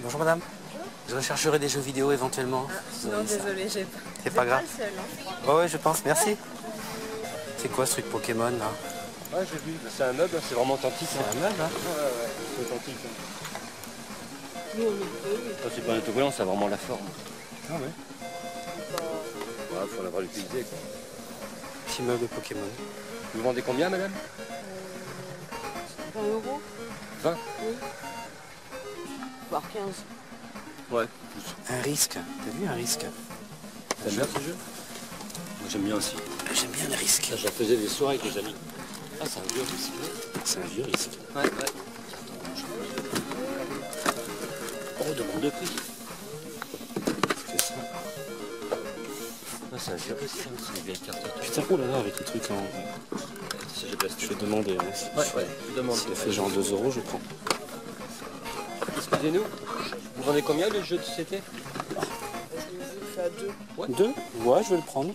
Bonjour madame. Je rechercherai des jeux vidéo éventuellement. Non, désolé, j'ai pas. C'est pas grave. Pas le seul, hein. Oh, ouais, je pense, merci. C'est quoi ce truc Pokémon là? Ouais, j'ai vu. C'est un meuble, c'est vraiment authentique. C'est un meuble hein? Ouais, c'est authentique. C'est pas un autocollant, ça a vraiment la forme. Ah ouais. Ouais, faut l'avoir utilisé. Petit meuble Pokémon. Vous vendez combien, madame 20 €. 20 Oui. Voire 15. Ouais. Un risque. T'as vu un risque? T'aimes bien ce jeu? Moi j'aime bien aussi. J'aime bien les risques. J'en faisais des soirées avec les amis. Ah, c'est un vieux risque. C'est un vieux risque. Ouais, ouais. Oh, demande de prix. C'est ça. Ah, c'est un vieux risque, c'est une vieille carte. Putain, oh là là, avec les trucs en... Je vais demander. Hein, si Ouais, je demande. si elle fait genre 2 €, je prends. Excusez-nous, vous vendez combien le jeu de société? Je le fais à 2. Ouais. 2? Ouais, je vais le prendre.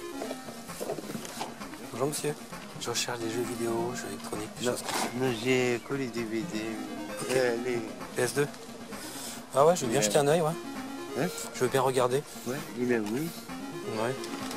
Bonjour monsieur. Je recherche des jeux vidéo, jeux électroniques, des choses comme ça. Non, j'ai que les DVD. Les... PS2? Ah ouais, je veux bien jeter un œil, ouais. Hein? Je veux bien regarder. Ouais, il est oui. Ouais.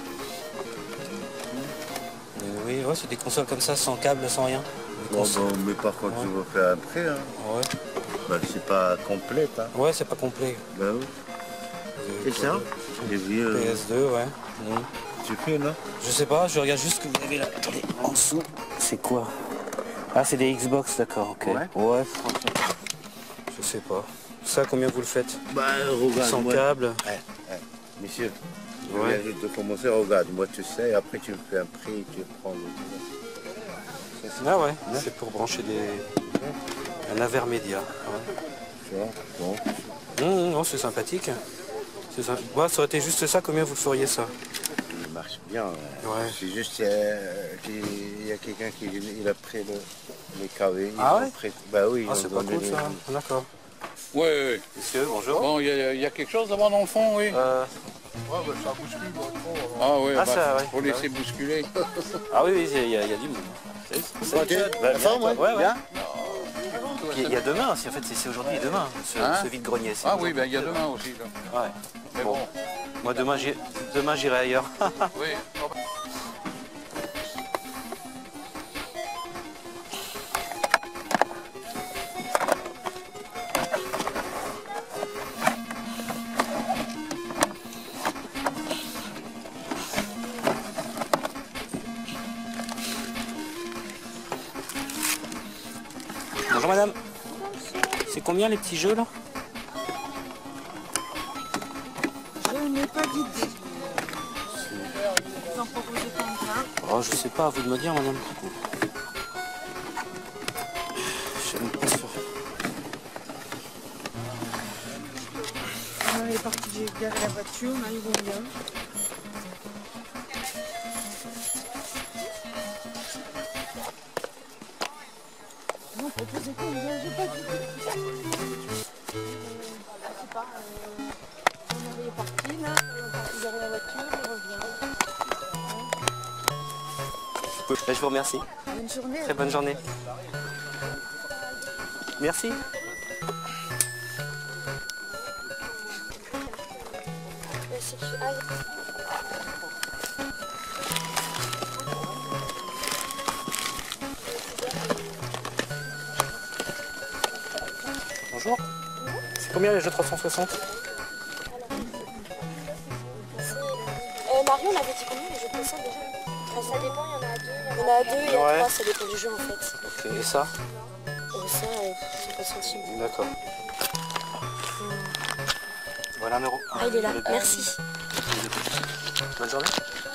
Oui, ouais, c'est des consoles comme ça, sans câble, sans rien. Des Bon, consoles. mais par contre, Ouais. tu vas faire un prêt. Hein. Ouais. Bah, c'est pas complète. Hein. Ouais, c'est pas complet. Bah oui. C'est ça? J'ai vu. PS2, ouais. Tu fais, non? Je sais pas, je regarde juste ce que vous avez là. Attendez, en dessous. C'est quoi? Ah, c'est des Xbox, d'accord, ok. Ouais. Je sais pas. Ça, combien vous le faites? Bah, regarde. Sans moi... câble? Monsieur, je Ouais. viens juste de commencer. Regarde, moi, tu sais, après, tu me fais un prix, tu prends le. Ah ouais, c'est pour brancher un avermédia. Ouais. Tu vois? Bon. Non, c'est sympathique. Ouais, ça aurait été juste ça, combien vous le feriez ça? Il marche bien. Ouais. C'est juste qu'il y a quelqu'un qui il a pris les KV. Ah ouais? Bah oui. Ah, ils c'est ont pas donné cool ça. D'accord. Oui, oui. Monsieur, bonjour. Bon, il y a quelque chose là-bas dans le fond, oui. Ah oui, Ah, ça, ouais. faut laisser bousculer. Ah oui, il y a du monde. Salut. Ouais. Il y a demain, en fait c'est aujourd'hui et demain, ce vide-grenier. Ah oui, ben il y a demain aussi. Là. Ouais. Mais Bon. Moi demain j'irai ailleurs. Oui. Bonjour madame. C'est combien les petits jeux là? Je n'ai pas d'idée. Vous en proposez combien? Oh, je sais pas, à vous de me dire madame. Je sais même pas sûr. On est parti, j'ai garé la voiture, on a eu combien? Non, proposez combien? J'ai pas d'idée. Je sais pas, on est parti là, on est parti garer la voiture, on revient. Je vous remercie. Bonne journée. Très bonne journée. Merci. Bonjour. C'est combien les jeux 360? Mario, on avait dit combien les jeux de console déjà? Ça dépend, il y en a deux. Il y en a deux et il y a trois, ça dépend du jeu en fait. Ok, et ça? Ça, 50 centimes. D'accord. Voilà 1 €. Ah, il est là, merci. Bonne journée.